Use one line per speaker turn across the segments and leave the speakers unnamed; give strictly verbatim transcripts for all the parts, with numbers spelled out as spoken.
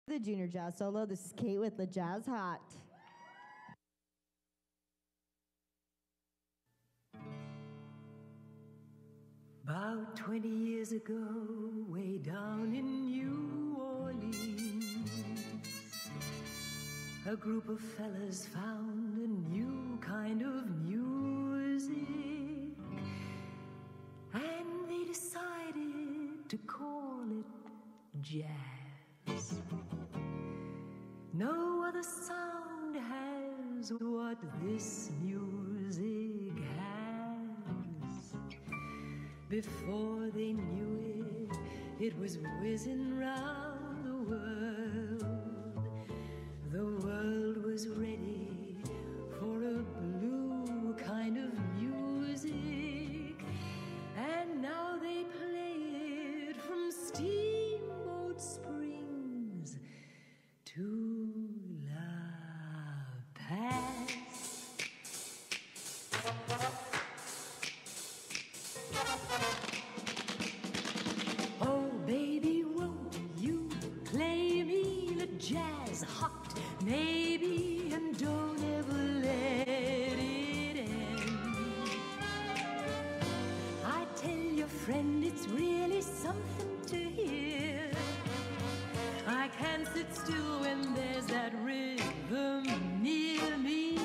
The junior jazz solo. This is Kate with the Jazz Hot.
About twenty years ago, way down in New Orleans, a group of fellas found a new kind of music, and they decided to call it jazz. No other sound has what this music has. Before they knew it, it was whizzing round the world. The world was ready for a blue kind of music, and now they play it from Steamboat Springs to La Paz. Oh, baby, won't you play me the jazz hot, maybe, and don't ever let it end. I tell your friend it's really something to hear. I can't sit still when there's that rhythm near me.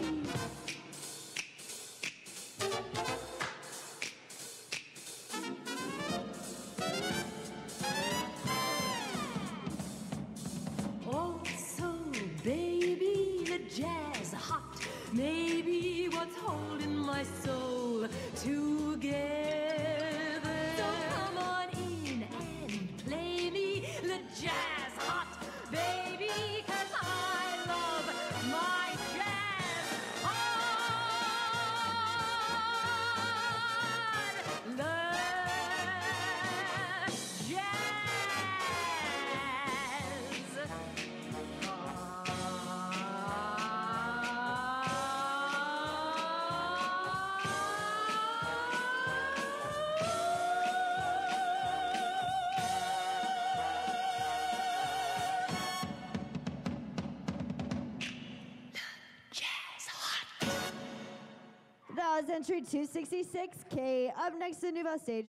Oh, so baby, the jazz hot, maybe what's holding my soul together. So come on in and play me the jazz hot, baby, 'cause I love my jazz hot. The
That was entry two sixty-six K. Up next to Nouveau Stage.